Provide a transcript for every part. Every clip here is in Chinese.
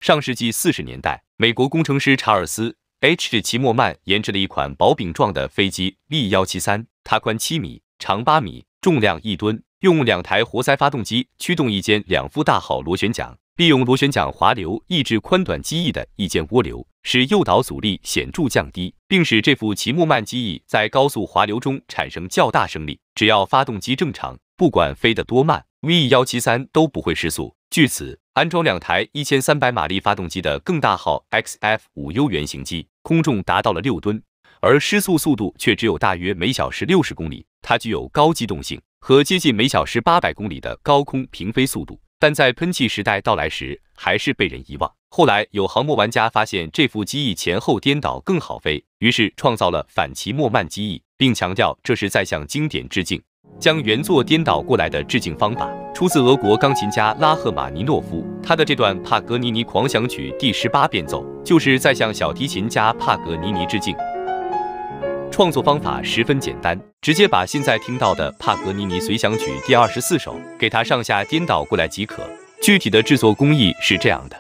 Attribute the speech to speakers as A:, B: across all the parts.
A: 上世纪40年代，美国工程师查尔斯 ·H. 齐默曼研制了一款薄饼状的飞机 B-173，它宽7米，长8米，重量1吨，用2台活塞发动机驱动一间2副大号螺旋桨，利用螺旋桨滑流抑制宽短机翼的一间涡流，使诱导阻力显著降低，并使这副齐默曼机翼在高速滑流中产生较大升力。只要发动机正常，不管飞得多慢 ，V-173 都不会失速。据此，安装2台1300马力发动机的更大号 XF-5U 原型机，空重达到了6吨，而失速速度却只有大约每小时60公里。它具有高机动性和接近每小时800公里的高空平飞速度，但在喷气时代到来时还是被人遗忘。后来有航模玩家发现这副机翼前后颠倒更好飞，于是创造了反齐默曼机翼，并强调这是在向经典致敬。将原作颠倒过来的致敬方法出自俄国钢琴家拉赫玛尼诺夫，他的这段帕格尼尼狂想曲第18变奏就是在向小提琴家帕格尼尼致敬。创作方法十分简单，直接把现在听到的帕格尼尼随想曲第24首给它上下颠倒过来即可。具体的制作工艺是这样的。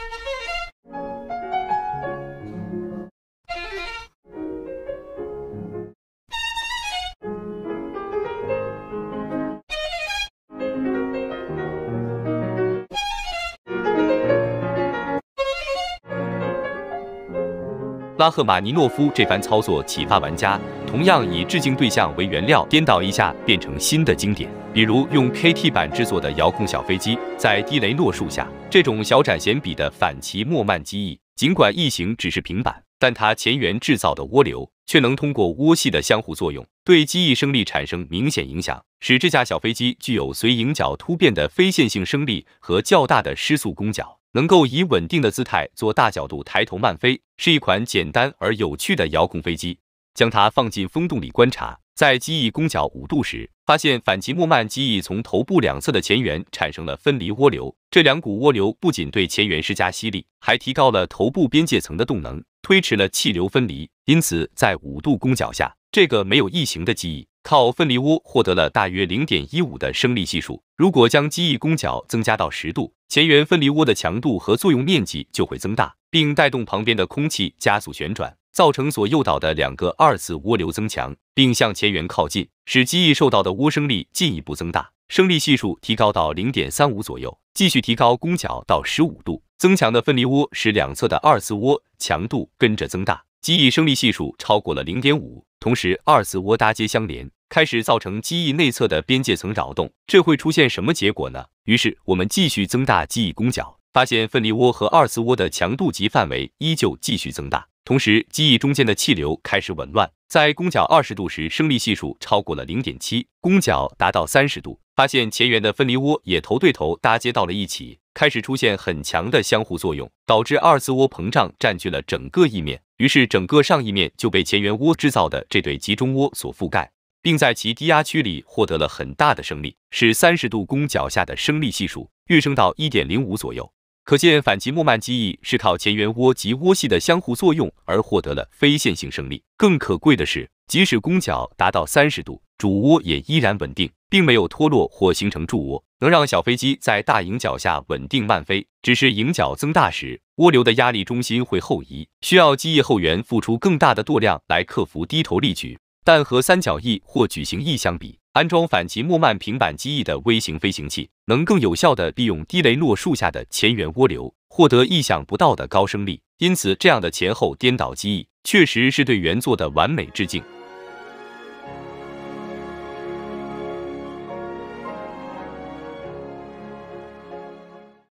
A: 拉赫玛尼诺夫这番操作启发玩家，同样以致敬对象为原料，颠倒一下变成新的经典。比如用 KT 板制作的遥控小飞机，在低雷诺树下，这种小展弦比的反齐默曼机翼，尽管翼型只是平板，但它前缘制造的涡流却能通过涡系的相互作用，对机翼升力产生明显影响，使这架小飞机具有随迎角突变的非线性升力和较大的失速攻角。能够以稳定的姿态做大角度抬头慢飞，是一款简单而有趣的遥控飞机。将它放进风洞里观察，在机翼攻角5度时，发现反齐默曼机翼从头部两侧的前缘产生了分离涡流。这2股涡流不仅对前缘施加吸力，还提高了头部边界层的动能，推迟了气流分离。因此，在5度攻角下，这个没有翼型的机翼靠分离涡获得了大约 0.15 的升力系数。如果将机翼攻角增加到10度，前缘分离涡的强度和作用面积就会增大，并带动旁边的空气加速旋转，造成所诱导的2个2次涡流增强，并向前缘靠近，使机翼受到的涡升力进一步增大，升力系数提高到 0.35 左右。继续提高攻角到15度，增强的分离涡使两侧的2次涡强度跟着增大，机翼升力系数超过了 0.5， 同时2次涡搭接相连，开始造成机翼内侧的边界层扰动。这会出现什么结果呢？于是我们继续增大机翼攻角，发现分离涡和2次涡的强度及范围依旧继续增大，同时机翼中间的气流开始紊乱。在攻角20度时，升力系数超过了 0.7， 攻角达到30度，发现前缘的分离涡也头对头搭接到了一起，开始出现很强的相互作用，导致2次涡膨胀占据了整个翼面，于是整个上翼面就被前缘涡制造的这对集中涡所覆盖，并在其低压区里获得了很大的升力，使30度攻角下的升力系数跃升到 1.05 左右。可见反齐默曼机翼是靠前缘涡及涡系的相互作用而获得了非线性升力。更可贵的是，即使攻角达到30度，主涡也依然稳定，并没有脱落或形成驻涡，能让小飞机在大迎角下稳定慢飞。只是迎角增大时，涡流的压力中心会后移，需要机翼后缘付出更大的舵量来克服低头力矩。但和三角翼或矩形翼相比，安装反齐默曼平板机翼的微型飞行器能更有效地利用低雷诺树下的前缘涡流，获得意想不到的高升力。因此，这样的前后颠倒机翼确实是对原作的完美致敬。